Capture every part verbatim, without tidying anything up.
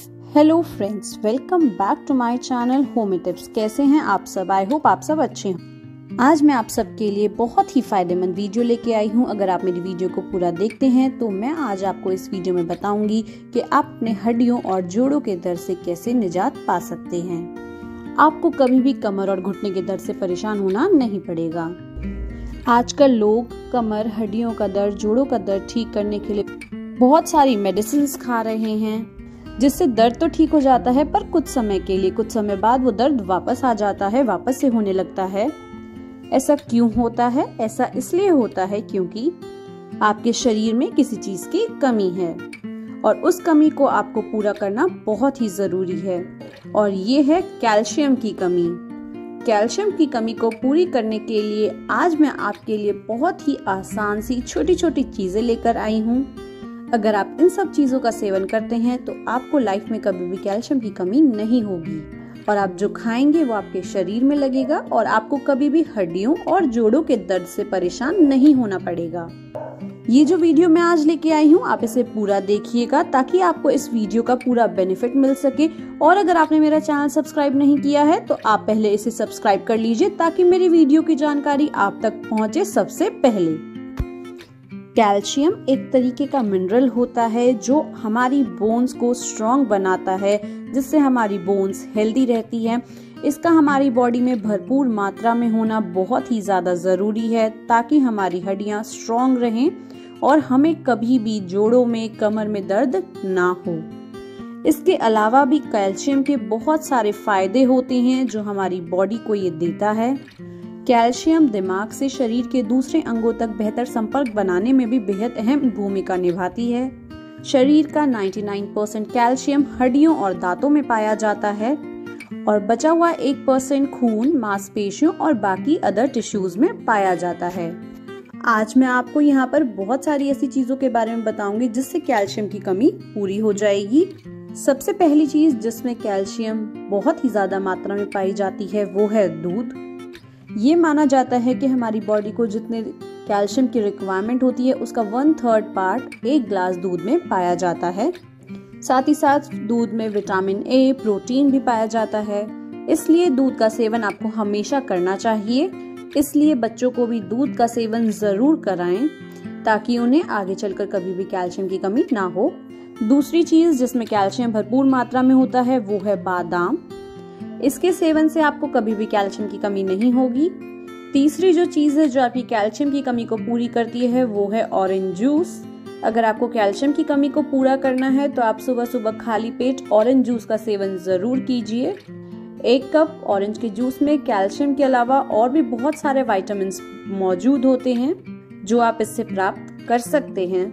Hello friends, welcome back to my channel homey tips. कैसे हैं आप सब? आई होप आप सब अच्छे हैं। आज मैं आप सबके लिए बहुत ही फायदेमंद वीडियो लेके आई हूं। अगर आप मेरी वीडियो को पूरा देखते हैं तो मैं आज आपको इस वीडियो में बताऊंगी कि आप अपने हड्डियों और जोड़ों के दर्द से कैसे निजात पा सकते हैं। आपको कभी भी कमर और घुटने के दर्द से परेशान होना नहीं पड़ेगा। आजकल लोग कमर, हड्डियों का दर्द, जोड़ों का दर्द ठीक करने के लिए बहुत सारी मेडिसिन खा रहे हैं, जिससे दर्द तो ठीक हो जाता है, पर कुछ समय के लिए, कुछ समय बाद वो दर्द वापस आ जाता है, वापस से होने लगता है। ऐसा क्यों होता है? ऐसा इसलिए होता है क्योंकि आपके शरीर में किसी चीज की कमी है और उस कमी को आपको पूरा करना बहुत ही जरूरी है, और ये है कैल्शियम की कमी। कैल्शियम की कमी को पूरी करने के लिए आज मैं आपके लिए बहुत ही आसान सी छोटी छोटी चीजें लेकर आई हूँ। अगर आप इन सब चीजों का सेवन करते हैं तो आपको लाइफ में कभी भी कैल्शियम की कमी नहीं होगी, और आप जो खाएंगे वो आपके शरीर में लगेगा और आपको कभी भी हड्डियों और जोड़ों के दर्द से परेशान नहीं होना पड़ेगा। ये जो वीडियो मैं आज लेके आई हूँ, आप इसे पूरा देखिएगा ताकि आपको इस वीडियो का पूरा बेनिफिट मिल सके। और अगर आपने मेरा चैनल सब्सक्राइब नहीं किया है तो आप पहले इसे सब्सक्राइब कर लीजिए ताकि मेरी वीडियो की जानकारी आप तक पहुँचे सबसे पहले। कैल्शियम एक तरीके का मिनरल होता है जो हमारी बोन्स को स्ट्रॉन्ग बनाता है, जिससे हमारी बोन्स हेल्दी रहती है। इसका हमारी बॉडी में भरपूर मात्रा में होना बहुत ही ज्यादा जरूरी है ताकि हमारी हड्डियां स्ट्रॉन्ग रहें और हमें कभी भी जोड़ों में, कमर में दर्द ना हो। इसके अलावा भी कैल्शियम के बहुत सारे फायदे होते हैं जो हमारी बॉडी को ये देता है। कैल्शियम दिमाग से शरीर के दूसरे अंगों तक बेहतर संपर्क बनाने में भी बेहद अहम भूमिका निभाती है। शरीर का निन्यानवे परसेंट कैल्शियम हड्डियों और दांतों में पाया जाता है और बचा हुआ एक परसेंट खून, मांसपेशियों और बाकी अदर टिश्यूज में पाया जाता है। आज मैं आपको यहाँ पर बहुत सारी ऐसी चीजों के बारे में बताऊंगी जिससे कैल्शियम की कमी पूरी हो जाएगी। सबसे पहली चीज जिसमें कैल्शियम बहुत ही ज्यादा मात्रा में पाई जाती है वो है दूध। ये माना जाता है कि हमारी बॉडी को जितने कैल्शियम की रिक्वायरमेंट होती है उसका वन थर्ड पार्ट एक ग्लास दूध में पाया जाता है। साथ ही साथ दूध में विटामिन ए, प्रोटीन भी पाया जाता है, इसलिए दूध का सेवन आपको हमेशा करना चाहिए। इसलिए बच्चों को भी दूध का सेवन जरूर कराएं ताकि उन्हें आगे चलकर कभी भी कैल्शियम की कमी ना हो। दूसरी चीज जिसमें कैल्शियम भरपूर मात्रा में होता है वो है बादाम। इसके सेवन से आपको कभी भी कैल्शियम की कमी नहीं होगी। तीसरी जो चीज है जो आपकी कैल्शियम की कमी को पूरी करती है वो है ऑरेंज जूस। अगर आपको कैल्शियम की कमी को पूरा करना है तो आप सुबह सुबह खाली पेट ऑरेंज जूस का सेवन जरूर कीजिए। एक कप ऑरेंज के जूस में कैल्शियम के अलावा और भी बहुत सारे विटामिन मौजूद होते हैं जो आप इससे प्राप्त कर सकते हैं।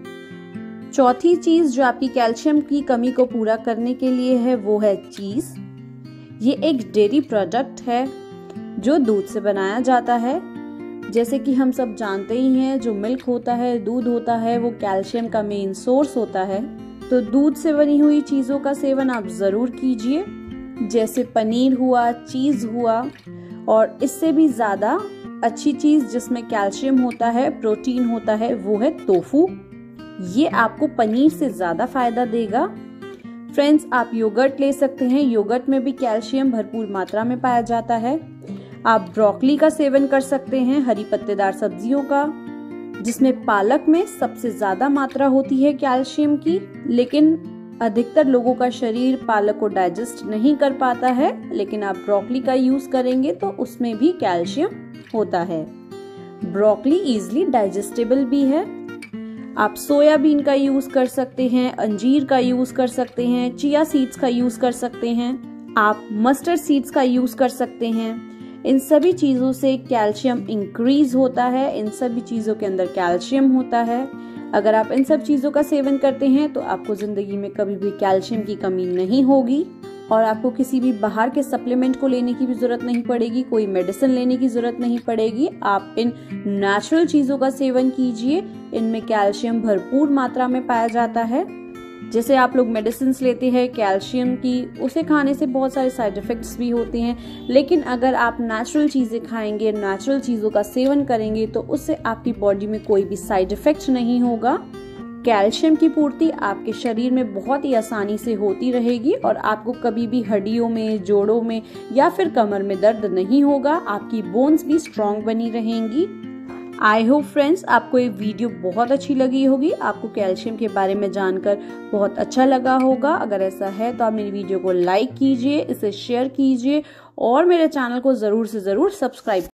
चौथी चीज जो आपकी कैल्शियम की कमी को पूरा करने के लिए है वो है चीज। ये एक डेयरी प्रोडक्ट है जो दूध से बनाया जाता है। जैसे कि हम सब जानते ही हैं, जो मिल्क होता है, दूध होता है, वो कैल्शियम का मेन सोर्स होता है। तो दूध से बनी हुई चीजों का सेवन आप जरूर कीजिए, जैसे पनीर हुआ, चीज हुआ, और इससे भी ज्यादा अच्छी चीज जिसमें कैल्शियम होता है, प्रोटीन होता है, वो है टोफू। ये आपको पनीर से ज्यादा फायदा देगा। फ्रेंड्स, आप योगर्ट ले सकते हैं। योगर्ट में भी कैल्शियम भरपूर मात्रा में पाया जाता है। आप ब्रोकली का सेवन कर सकते हैं, हरी पत्तेदार सब्जियों का, जिसमें पालक में सबसे ज्यादा मात्रा होती है कैल्शियम की, लेकिन अधिकतर लोगों का शरीर पालक को डाइजेस्ट नहीं कर पाता है। लेकिन आप ब्रोकली का यूज करेंगे तो उसमें भी कैल्शियम होता है। ब्रोकली इजिली डाइजेस्टेबल भी है। आप सोयाबीन का यूज कर सकते हैं, अंजीर का यूज कर सकते हैं, चिया सीड्स का यूज कर सकते हैं, आप मस्टर्ड सीड्स का यूज कर सकते हैं। इन सभी चीजों से कैल्शियम इंक्रीज होता है। इन सभी चीजों के अंदर कैल्शियम होता है। अगर आप इन सब चीजों का सेवन करते हैं तो आपको जिंदगी में कभी भी कैल्शियम की कमी नहीं होगी और आपको किसी भी बाहर के सप्लीमेंट को लेने की भी जरूरत नहीं पड़ेगी, कोई मेडिसिन लेने की जरूरत नहीं पड़ेगी। आप इन नेचुरल चीजों का सेवन कीजिए। इनमें कैल्शियम भरपूर मात्रा में पाया जाता है। जैसे आप लोग मेडिसिन लेते हैं कैल्शियम की, उसे खाने से बहुत सारे साइड इफेक्ट्स भी होते हैं, लेकिन अगर आप नेचुरल चीजें खाएंगे, नेचुरल चीजों का सेवन करेंगे तो उससे आपकी बॉडी में कोई भी साइड इफेक्ट नहीं होगा। कैल्शियम की पूर्ति आपके शरीर में बहुत ही आसानी से होती रहेगी और आपको कभी भी हड्डियों में, जोड़ों में या फिर कमर में दर्द नहीं होगा। आपकी बोन्स भी स्ट्रॉन्ग बनी रहेंगी। आई होप फ्रेंड्स आपको ये वीडियो बहुत अच्छी लगी होगी, आपको कैल्शियम के बारे में जानकर बहुत अच्छा लगा होगा। अगर ऐसा है तो आप मेरी वीडियो को लाइक कीजिए, इसे शेयर कीजिए और मेरे चैनल को जरूर से जरूर सब्सक्राइब